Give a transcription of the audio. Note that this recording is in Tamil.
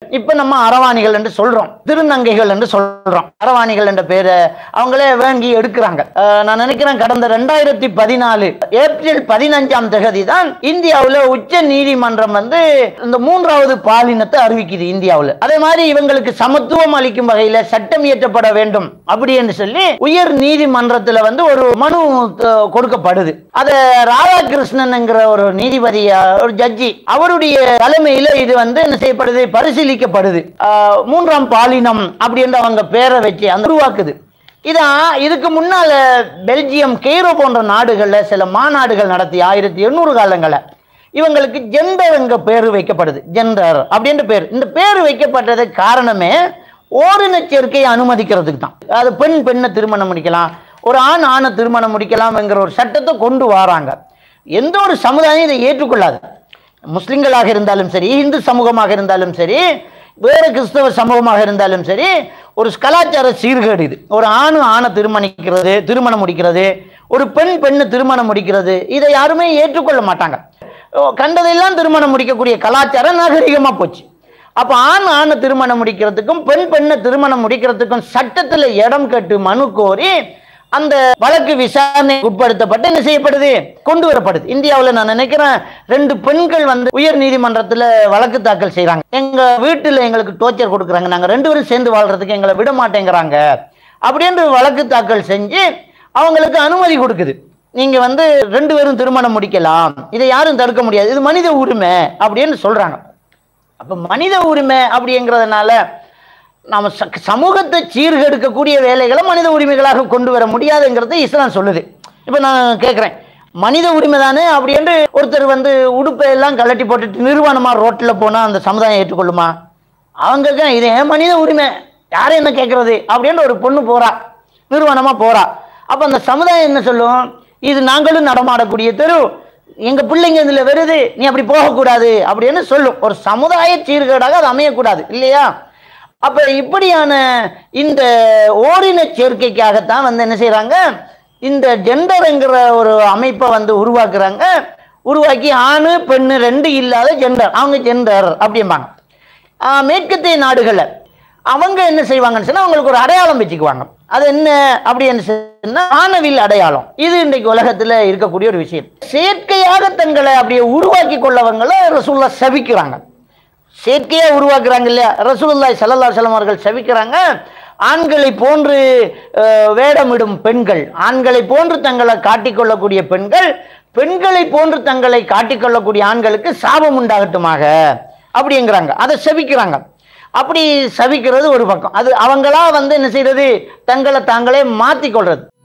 இப்ப நம்ம அரவாணிகள் என்று சொல்றோம், திருநங்கைகள் என்று சொல்றோம். அரவாணிகள் என்ற பேரை அவங்களே வாங்கி எடுக்கிறாங்க. நான் நினைக்கிறேன் கடந்த 2014 ஏப்ரல் 15ஆம் தேதி தான் இந்தியாவில் உச்ச நீதிமன்றம் வந்து இந்த 3வது பாலினத்தை அறிவிக்குது இந்தியாவில். அதே மாதிரி இவங்களுக்கு சமத்துவம் அளிக்கும் வகையில சட்டம் இயற்றப்பட வேண்டும் அப்படி என்று சொல்லி உயர் நீதிமன்றத்தில் வந்து ஒரு மனு கொடுக்கப்படுது. அத ராதாகிருஷ்ணன் என்கிற ஒரு நீதிபதி, ஒரு ஜட்ஜி, அவருடைய தலைமையில இது வந்து என்ன செய்யப்படுது, பரிசீலிக்கப்படுது. 3ஆம் பாலினம் அப்படி என்று அவங்க பேரை வச்சு அந்த உருவாக்குது. இதான் இதுக்கு முன்னால பெல்ஜியம், கெய்ரோ போன்ற நாடுகள்ல சில மாநாடுகள் நடத்தி 1800 காலங்களில் இவங்களுக்கு ஜெண்டர் என்ற பேரு வைக்கப்படுது. ஜெண்டர் அப்படின்ற பேர். இந்த பேரு வைக்கப்பட்டதுக்கு காரணமே ஓரின சேர்க்கையை அனுமதிக்கிறதுக்கு தான். அது பெண் பெண்ணை திருமணம் முடிக்கலாம், ஒரு ஆண் ஆணை திருமணம் முடிக்கலாம் என்கிற ஒரு சட்டத்தை கொண்டு வராங்க. எந்த ஒரு சமுதாயம் இதை ஏற்றுக்கொள்ளாது. முஸ்லிம்களாக இருந்தாலும் சரி, இந்து சமூகமாக இருந்தாலும் சரி, வேறு கிறிஸ்தவ சமூகமாக இருந்தாலும் சரி, ஒரு கலாச்சார சீர்கேடு இது. ஒரு ஆணு ஆணை திருமணம் முடிக்கிறது, ஒரு பெண் பெண்ணு திருமணம் முடிக்கிறது, இதை யாருமே ஏற்றுக்கொள்ள மாட்டாங்க. கண்டதெல்லாம் திருமணம் முடிக்கக்கூடிய கலாச்சாரம் நாகரிகமா போச்சு. அப்ப ஆண் ஆணை திருமணம் முடிக்கிறதுக்கும் பெண் பெண்ணை திருமணம் முடிக்கிறதுக்கும் சட்டத்தில் இடம் கேட்டு மனு கோரி அந்த வழக்கு விசாரணை உட்படுத்தப்பட்டு என்ன செய்யப்படுது, கொண்டு வரப்படுது. இந்தியாவில் நான் நினைக்கிறேன் 2 பெண்கள் வந்து உயர் நீதிமன்றத்தில் வழக்கு தாக்கல் செய்யறாங்க. எங்க வீட்டில் எங்களுக்கு டோர்ச்சர் கொடுக்குறாங்க, நாங்கள் 2 பேரும் சேர்ந்து வாழ்றதுக்கு எங்களை விட மாட்டேங்கிறாங்க அப்படின்னு வழக்கு தாக்கல் செஞ்சு அவங்களுக்கு அனுமதி கொடுக்குது. நீங்க வந்து 2 பேரும் திருமணம் முடிக்கலாம், இதை யாரும் தடுக்க முடியாது, இது மனித உரிமை அப்படின்னு சொல்றாங்க. அப்ப மனித உரிமை அப்படிங்கிறதுனால நாம சமூகத்தை சீர்கெடுக்கக்கூடிய வேலைகளை மனித உரிமைகளாக கொண்டு வர முடியாதுங்கிறது இஸ்லாம் சொல்லுது. இப்ப நான் கேட்கிறேன், மனித உரிமை தானே அப்படி என்று ஒருத்தர் வந்து உடுப்பை எல்லாம் கலட்டி போட்டுட்டு நிர்வாணமா ரோட்ல போனா அந்த சமுதாயம் ஏற்றுக்கொள்ளுமா? அவங்க இது மனித உரிமை, யாரும் என்ன கேட்கறது அப்படின்ற ஒரு பொண்ணு போறா, நிர்வாணமா போறா. அப்ப அந்த சமுதாயம் என்ன சொல்லும், இது நாங்களும் நடமாடக்கூடிய தெரு, எங்க பிள்ளைங்க இதுல வருது, நீ அப்படி போகக்கூடாது அப்படின்னு சொல்லும். ஒரு சமுதாய சீர்கேடாக அது அமையக்கூடாது இல்லையா? அப்ப இப்படியான இந்த ஓரின சேர்க்கைக்காகத்தான் வந்து என்ன செய்யறாங்க, இந்த ஜெண்டர்ங்கிற ஒரு அமைப்பை வந்து உருவாக்குறாங்க. உருவாக்கி ஆணு பெண்ணு 2 இல்லாத ஜெண்டர், அவங்க ஜெண்டர் அப்படிம்பாங்க. மேற்கத்திய நாடுகள்ல அவங்க என்ன செய்வாங்கன்னு சொன்னா அவங்களுக்கு ஒரு அடையாளம் வச்சுக்குவாங்க. அது என்ன அப்படின்னு சொன்னா ஆணவில் அடையாளம். இது இன்றைக்கு உலகத்துல இருக்கக்கூடிய ஒரு விஷயம். செயற்கையாக தங்களை அப்படியே உருவாக்கி கொள்ளவங்களை ரசூலுல்லாஹ் சபிக்கிறாங்க. செயற்கையா உருவாக்குறாங்க இல்லையா, ரசூலுல்லாஹி ஸல்லல்லாஹு அலைஹி வஸல்லம் அவர்கள் சபிக்கிறாங்க. ஆண்களை போன்று வேடமிடும் பெண்கள், ஆண்களை போன்று தங்களை காட்டிக்கொள்ளக்கூடிய பெண்கள், பெண்களை போன்று தங்களை காட்டிக்கொள்ளக்கூடிய ஆண்களுக்கு சாபம் உண்டாகட்டுமாக அப்படிங்கிறாங்க. அதை சபிக்கிறாங்க. அப்படி சபிக்கிறது ஒரு பக்கம், அது அவங்களா வந்து என்ன செய்யறது, தங்களை தாங்களே மாற்றிக்கொள்றது.